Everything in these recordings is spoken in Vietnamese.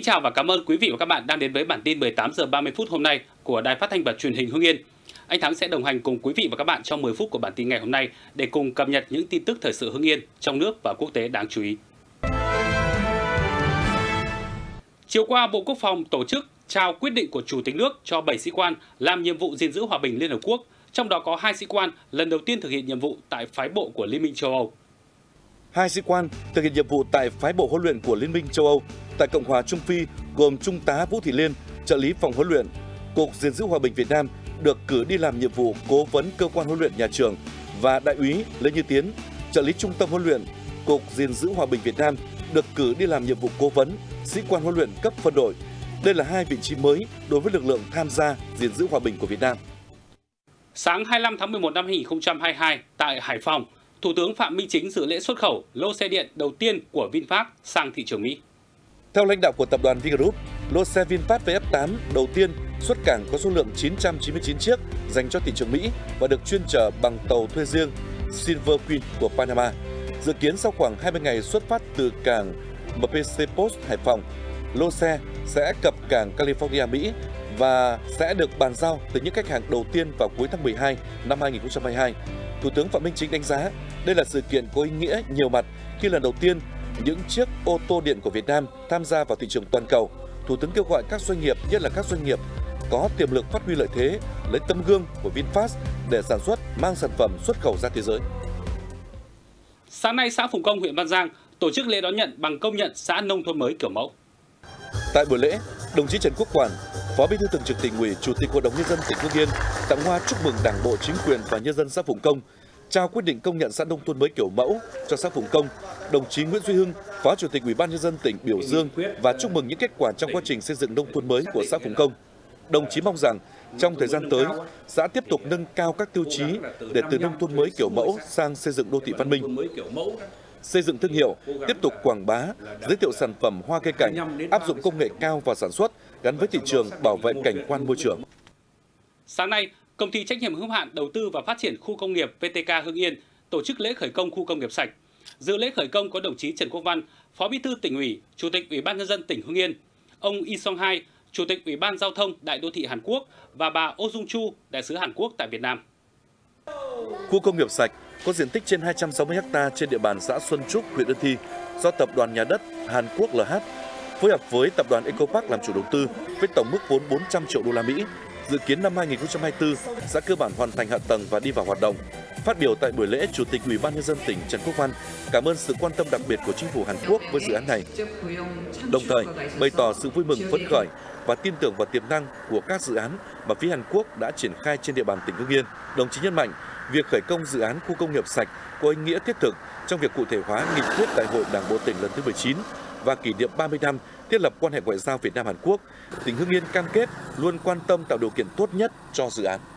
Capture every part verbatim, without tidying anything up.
chào và cảm ơn quý vị và các bạn đang đến với bản tin mười tám giờ ba mươi phút hôm nay của Đài Phát thanh và Truyền hình Hưng Yên. Anh Thắng sẽ đồng hành cùng quý vị và các bạn trong mười phút của bản tin ngày hôm nay để cùng cập nhật những tin tức thời sự Hưng Yên trong nước và quốc tế đáng chú ý. Chiều qua, Bộ Quốc phòng tổ chức trao quyết định của Chủ tịch nước cho bảy sĩ quan làm nhiệm vụ gìn giữ hòa bình Liên Hợp Quốc, trong đó có hai sĩ quan lần đầu tiên thực hiện nhiệm vụ tại phái bộ của Liên minh châu Âu. Hai sĩ quan thực hiện nhiệm vụ tại phái bộ huấn luyện của Liên minh châu Âu tại Cộng hòa Trung Phi gồm Trung tá Vũ Thị Liên, trợ lý phòng huấn luyện, Cục gìn giữ hòa bình Việt Nam được cử đi làm nhiệm vụ cố vấn cơ quan huấn luyện nhà trường, và Đại úy Lê Như Tiến, trợ lý trung tâm huấn luyện, Cục gìn giữ hòa bình Việt Nam được cử đi làm nhiệm vụ cố vấn, sĩ quan huấn luyện cấp phân đội. Đây là hai vị trí mới đối với lực lượng tham gia gìn giữ hòa bình của Việt Nam. Sáng hai mươi lăm tháng mười một năm hai nghìn không trăm hai mươi hai tại Hải Phòng, Thủ tướng Phạm Minh Chính dự lễ xuất khẩu lô xe điện đầu tiên của VinFast sang thị trường Mỹ. Theo lãnh đạo của tập đoàn Vingroup, lô xe VinFast vê ép tám đầu tiên xuất cảng có số lượng chín trăm chín mươi chín chiếc dành cho thị trường Mỹ và được chuyên chở bằng tàu thuê riêng Silver Queen của Panama. Dự kiến sau khoảng hai mươi ngày xuất phát từ cảng em pê xê Post Hải Phòng, lô xe sẽ cập cảng California, Mỹ và sẽ được bàn giao tới những khách hàng đầu tiên vào cuối tháng mười hai năm hai nghìn không trăm hai mươi hai. Thủ tướng Phạm Minh Chính đánh giá đây là sự kiện có ý nghĩa nhiều mặt khi lần đầu tiên những chiếc ô tô điện của Việt Nam tham gia vào thị trường toàn cầu. Thủ tướng kêu gọi các doanh nghiệp, nhất là các doanh nghiệp có tiềm lực phát huy lợi thế, lấy tấm gương của VinFast để sản xuất, mang sản phẩm xuất khẩu ra thế giới. Sáng nay, xã Phùng Công, huyện Văn Giang tổ chức lễ đón nhận bằng công nhận xã nông thôn mới kiểu mẫu. Tại buổi lễ, đồng chí Trần Quốc Quản, Phó Bí thư Thường trực Tỉnh ủy, Chủ tịch Hội đồng Nhân dân tỉnh Hưng Yên tặng hoa chúc mừng Đảng bộ, chính quyền và nhân dân xã Phùng Công, trao quyết định công nhận xã nông thôn mới kiểu mẫu cho xã Phùng Công. Đồng chí Nguyễn Duy Hưng, Phó Chủ tịch Ủy ban Nhân dân tỉnh biểu dương và chúc mừng những kết quả trong quá trình xây dựng nông thôn mới của xã Phùng Công. Đồng chí mong rằng trong thời gian tới, xã tiếp tục nâng cao các tiêu chí để từ nông thôn mới kiểu mẫu sang xây dựng đô thị văn minh, xây dựng thương hiệu, tiếp tục quảng bá, giới thiệu sản phẩm hoa cây cảnh, áp dụng công nghệ cao vào sản xuất gắn với thị trường, bảo vệ cảnh quan môi trường. Sáng nay, Công ty trách nhiệm hữu hạn đầu tư và phát triển khu công nghiệp vê tê ca Hưng Yên tổ chức lễ khởi công khu công nghiệp sạch. Dự lễ khởi công có đồng chí Trần Quốc Văn, Phó Bí thư Tỉnh ủy, Chủ tịch Ủy ban Nhân dân tỉnh Hưng Yên, ông Yi Song Hai, Chủ tịch Ủy ban Giao thông Đại đô thị Hàn Quốc và bà Oh Jung Chu, Đại sứ Hàn Quốc tại Việt Nam. Khu công nghiệp sạch có diện tích trên hai trăm sáu mươi ha trên địa bàn xã Xuân Trúc, huyện Ân Thi, do Tập đoàn Nhà đất Hàn Quốc lờ hát phối hợp với Tập đoàn Eco Park làm chủ đầu tư với tổng mức vốn bốn trăm triệu đô la Mỹ. Dự kiến năm hai nghìn không trăm hai mươi tư sẽ cơ bản hoàn thành hạ tầng và đi vào hoạt động. Phát biểu tại buổi lễ, Chủ tịch Ủy ban Nhân dân tỉnh Trần Quốc Văn cảm ơn sự quan tâm đặc biệt của chính phủ Hàn Quốc với dự án này, đồng thời bày tỏ sự vui mừng phấn khởi và tin tưởng vào tiềm năng của các dự án mà phía Hàn Quốc đã triển khai trên địa bàn tỉnh Hưng Yên. Đồng chí nhấn mạnh, việc khởi công dự án khu công nghiệp sạch có ý nghĩa thiết thực trong việc cụ thể hóa nghị quyết Đại hội Đảng bộ tỉnh lần thứ mười chín và kỷ niệm ba mươi năm thiết lập quan hệ ngoại giao Việt Nam Hàn Quốc. Tỉnh Hưng Yên cam kết luôn quan tâm tạo điều kiện tốt nhất cho dự án.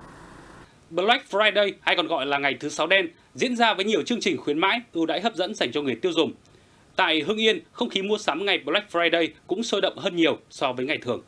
Black Friday, hay còn gọi là ngày thứ sáu đen, diễn ra với nhiều chương trình khuyến mãi, ưu đãi hấp dẫn dành cho người tiêu dùng. Tại Hưng Yên, không khí mua sắm ngày Black Friday cũng sôi động hơn nhiều so với ngày thường.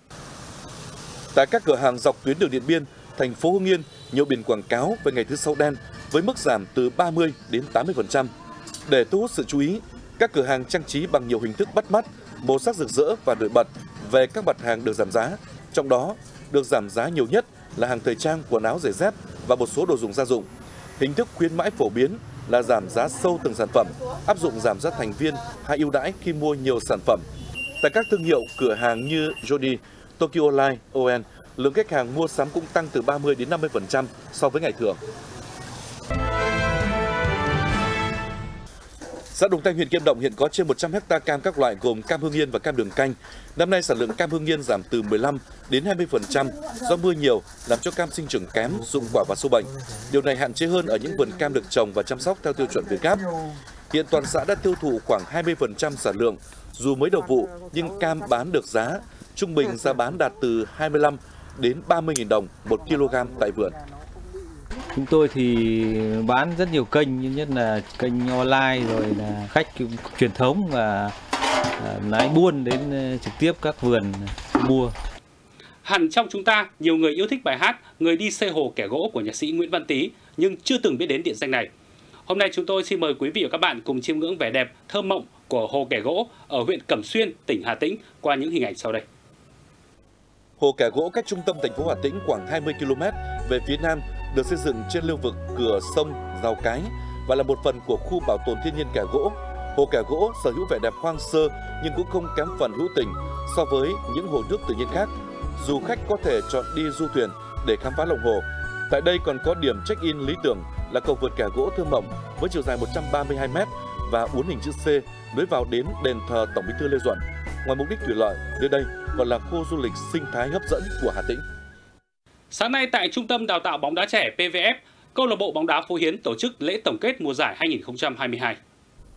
Tại các cửa hàng dọc tuyến đường Điện Biên, thành phố Hưng Yên, nhiều biển quảng cáo về ngày thứ sáu đen với mức giảm từ ba mươi đến tám mươi phần trăm. Để thu hút sự chú ý, các cửa hàng trang trí bằng nhiều hình thức bắt mắt, màu sắc rực rỡ và nổi bật về các mặt hàng được giảm giá. Trong đó, được giảm giá nhiều nhất là hàng thời trang, quần áo, giày dép và một số đồ dùng gia dụng. Hình thức khuyến mãi phổ biến là giảm giá sâu từng sản phẩm, áp dụng giảm giá thành viên hay ưu đãi khi mua nhiều sản phẩm. Tại các thương hiệu cửa hàng như Jody, Tokyo Line, o en, lượng khách hàng mua sắm cũng tăng từ ba mươi đến năm mươi phần trăm so với ngày thường. Xã Đồng Thanh, huyện Kim Động hiện có trên một trăm ha cam các loại gồm cam Hưng Yên và cam đường canh. Năm nay sản lượng cam Hưng Yên giảm từ mười lăm đến hai mươi phần trăm do mưa nhiều làm cho cam sinh trưởng kém, rụng quả và sâu bệnh. Điều này hạn chế hơn ở những vườn cam được trồng và chăm sóc theo tiêu chuẩn Việt Gáp. Hiện toàn xã đã tiêu thụ khoảng hai mươi phần trăm sản lượng. Dù mới đầu vụ nhưng cam bán được giá, trung bình giá bán đạt từ hai mươi lăm đến ba mươi nghìn đồng một kg tại vườn. Chúng tôi thì bán rất nhiều kênh, như nhất là kênh online, rồi là khách truyền thống và lái buôn đến trực tiếp các vườn mua. Hẳn trong chúng ta, nhiều người yêu thích bài hát Người đi xây hồ kẻ gỗ của nhạc sĩ Nguyễn Văn Tý nhưng chưa từng biết đến địa danh này. Hôm nay chúng tôi xin mời quý vị và các bạn cùng chiêm ngưỡng vẻ đẹp thơ mộng của Hồ Kẻ Gỗ ở huyện Cẩm Xuyên, tỉnh Hà Tĩnh qua những hình ảnh sau đây. Hồ Kẻ Gỗ cách trung tâm thành phố Hà Tĩnh khoảng hai mươi ki lô mét về phía nam, được xây dựng trên lưu vực cửa sông Rào Cái và là một phần của khu bảo tồn thiên nhiên Kẻ Gỗ. Hồ Kẻ Gỗ sở hữu vẻ đẹp hoang sơ nhưng cũng không kém phần hữu tình so với những hồ nước tự nhiên khác. Du khách có thể chọn đi du thuyền để khám phá lòng hồ. Tại đây còn có điểm check-in lý tưởng là cầu vượt Kẻ Gỗ thơ mộng với chiều dài một trăm ba mươi hai mét và uốn hình chữ C nối vào đến đền thờ Tổng Bí thư Lê Duẩn. Ngoài mục đích thủy lợi, nơi đây còn là khu du lịch sinh thái hấp dẫn của Hà Tĩnh. Sáng nay tại Trung tâm Đào tạo bóng đá trẻ pê vê ép, câu lạc bộ bóng đá Phú Hiến tổ chức lễ tổng kết mùa giải hai nghìn không trăm hai mươi hai.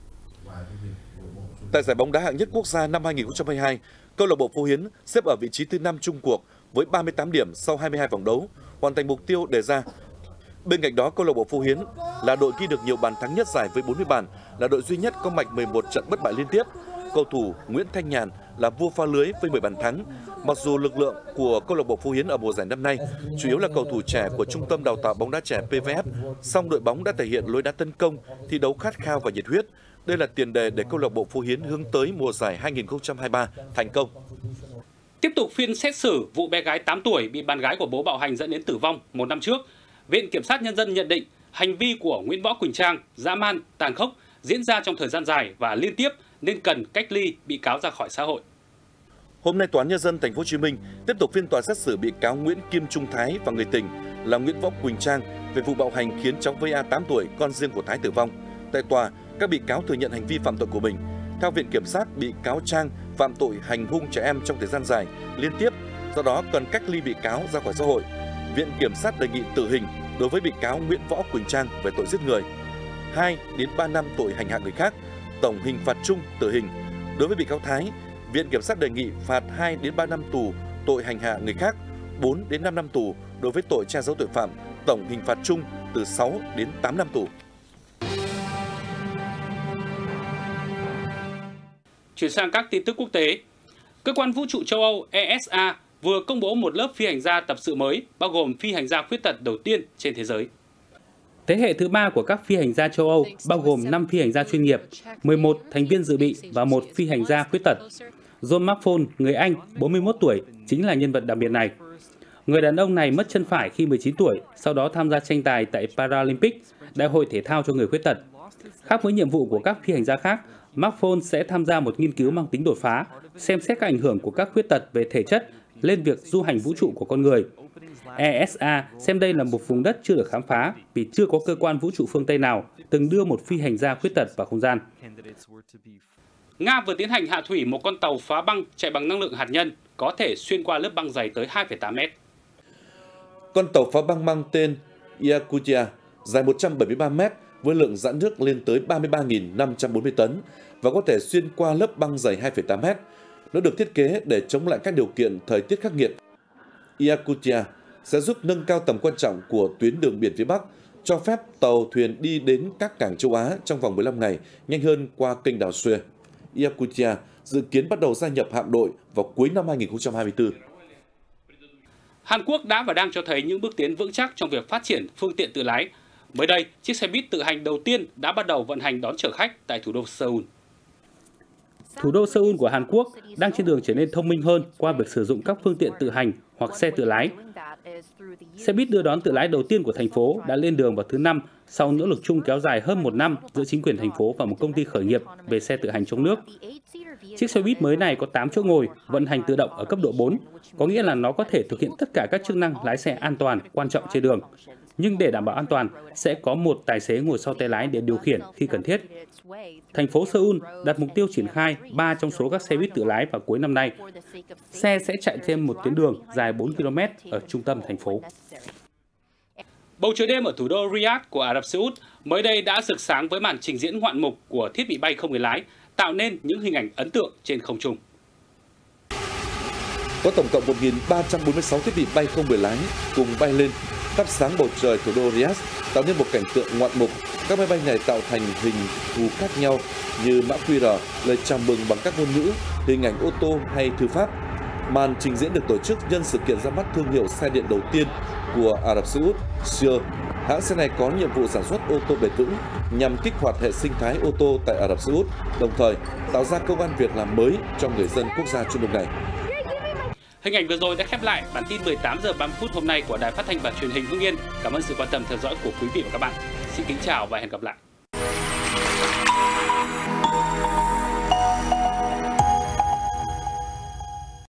Tại giải bóng đá hạng nhất quốc gia năm hai nghìn không trăm hai mươi hai, câu lạc bộ Phú Hiến xếp ở vị trí thứ năm chung cuộc với ba mươi tám điểm sau hai mươi hai vòng đấu, hoàn thành mục tiêu đề ra. Bên cạnh đó, câu lạc bộ Phú Hiến là đội ghi được nhiều bàn thắng nhất giải với bốn mươi bàn, là đội duy nhất có mạch mười một trận bất bại liên tiếp. Cầu thủ Nguyễn Thanh Nhàn là vua phá lưới với mười bàn thắng. Mặc dù lực lượng của câu lạc bộ Phú Hiến ở mùa giải năm nay chủ yếu là cầu thủ trẻ của Trung tâm Đào tạo bóng đá trẻ pê vê ép, song đội bóng đã thể hiện lối đá tấn công, thi đấu khát khao và nhiệt huyết. Đây là tiền đề để câu lạc bộ Phú Hiến hướng tới mùa giải hai nghìn không trăm hai mươi ba thành công. Tiếp tục phiên xét xử vụ bé gái tám tuổi bị bạn gái của bố bạo hành dẫn đến tử vong một năm trước, Viện Kiểm sát Nhân dân nhận định hành vi của Nguyễn Võ Quỳnh Trang dã man, tàn khốc, diễn ra trong thời gian dài và liên tiếp nên cần cách ly bị cáo ra khỏi xã hội. Hôm nay Tòa án Nhân dân Thành phố Hồ Chí Minh tiếp tục phiên tòa xét xử bị cáo Nguyễn Kim Trung Thái và người tình là Nguyễn Võ Quỳnh Trang về vụ bạo hành khiến cháu vê a tám tuổi, con riêng của Thái tử vong. Tại tòa, các bị cáo thừa nhận hành vi phạm tội của mình. Theo Viện Kiểm sát, bị cáo Trang phạm tội hành hung trẻ em trong thời gian dài, liên tiếp, do đó cần cách ly bị cáo ra khỏi xã hội. Viện Kiểm sát đề nghị tử hình đối với bị cáo Nguyễn Võ Quỳnh Trang về tội giết người, hai đến ba năm tội hành hạ người khác, tổng hình phạt chung tử hình. Đối với bị cáo Thái, Viện Kiểm sát đề nghị phạt hai đến ba năm tù tội hành hạ người khác, bốn đến năm năm tù đối với tội che giấu tội phạm, tổng hình phạt chung từ sáu đến tám năm tù. Chuyển sang các tin tức quốc tế, Cơ quan Vũ trụ châu Âu E S A vừa công bố một lớp phi hành gia tập sự mới, bao gồm phi hành gia khuyết tật đầu tiên trên thế giới. Thế hệ thứ ba của các phi hành gia châu Âu bao gồm năm phi hành gia chuyên nghiệp, mười một thành viên dự bị và một phi hành gia khuyết tật. John McFall, người Anh, bốn mươi mốt tuổi, chính là nhân vật đặc biệt này. Người đàn ông này mất chân phải khi mười chín tuổi, sau đó tham gia tranh tài tại Paralympic, đại hội thể thao cho người khuyết tật. Khác với nhiệm vụ của các phi hành gia khác, McFall sẽ tham gia một nghiên cứu mang tính đột phá, xem xét các ảnh hưởng của các khuyết tật về thể chất lên việc du hành vũ trụ của con người. E S A xem đây là một vùng đất chưa được khám phá vì chưa có cơ quan vũ trụ phương Tây nào từng đưa một phi hành gia khuyết tật vào không gian. Nga vừa tiến hành hạ thủy một con tàu phá băng chạy bằng năng lượng hạt nhân có thể xuyên qua lớp băng dày tới hai phẩy tám mét. Con tàu phá băng mang tên Yakutia dài một trăm bảy mươi ba mét với lượng dã nước lên tới ba mươi ba nghìn năm trăm bốn mươi tấn và có thể xuyên qua lớp băng dày hai phẩy tám mét. Nó được thiết kế để chống lại các điều kiện thời tiết khắc nghiệt. Yakutia sẽ giúp nâng cao tầm quan trọng của tuyến đường biển phía Bắc, cho phép tàu thuyền đi đến các cảng châu Á trong vòng mười lăm ngày, nhanh hơn qua kênh đảo Suez. Yakutia dự kiến bắt đầu gia nhập hạm đội vào cuối năm hai nghìn không trăm hai mươi tư. Hàn Quốc đã và đang cho thấy những bước tiến vững chắc trong việc phát triển phương tiện tự lái. Mới đây, chiếc xe buýt tự hành đầu tiên đã bắt đầu vận hành đón chở khách tại thủ đô Seoul. Thủ đô Seoul của Hàn Quốc đang trên đường trở nên thông minh hơn qua việc sử dụng các phương tiện tự hành hoặc xe tự lái. Xe buýt đưa đón tự lái đầu tiên của thành phố đã lên đường vào thứ Năm sau nỗ lực chung kéo dài hơn một năm giữa chính quyền thành phố và một công ty khởi nghiệp về xe tự hành trong nước. Chiếc xe buýt mới này có tám chỗ ngồi, vận hành tự động ở cấp độ bốn, có nghĩa là nó có thể thực hiện tất cả các chức năng lái xe an toàn quan trọng trên đường. Nhưng để đảm bảo an toàn, sẽ có một tài xế ngồi sau tay lái để điều khiển khi cần thiết. Thành phố Seoul đặt mục tiêu triển khai ba trong số các xe buýt tự lái vào cuối năm nay. Xe sẽ chạy thêm một tuyến đường dài bốn ki lô mét ở trung tâm thành phố. Bầu trời đêm ở thủ đô Riyadh của Ả Rập Xê Út mới đây đã rực sáng với màn trình diễn ngoạn mục của thiết bị bay không người lái, tạo nên những hình ảnh ấn tượng trên không trung. Có tổng cộng một nghìn ba trăm bốn mươi sáu thiết bị bay không người lái cùng bay lên, thắp sáng bầu trời thủ đô Riyadh, tạo nên một cảnh tượng ngoạn mục. Các máy bay này tạo thành hình thù khác nhau như mã quy rờ, lời chào mừng bằng các ngôn ngữ, hình ảnh ô tô hay thư pháp. Màn trình diễn được tổ chức nhân sự kiện ra mắt thương hiệu xe điện đầu tiên của Ả Rập Xê Út, Cheer. Hãng xe này có nhiệm vụ sản xuất ô tô bền vững nhằm kích hoạt hệ sinh thái ô tô tại Ả Rập Xê Út, đồng thời tạo ra công ăn việc làm mới cho người dân quốc gia Trung Đông này. Hình ảnh vừa rồi đã khép lại bản tin mười tám giờ ba mươi phút hôm nay của Đài Phát thanh và Truyền hình Hưng Yên. Cảm ơn sự quan tâm theo dõi của quý vị và các bạn. Xin kính chào và hẹn gặp lại.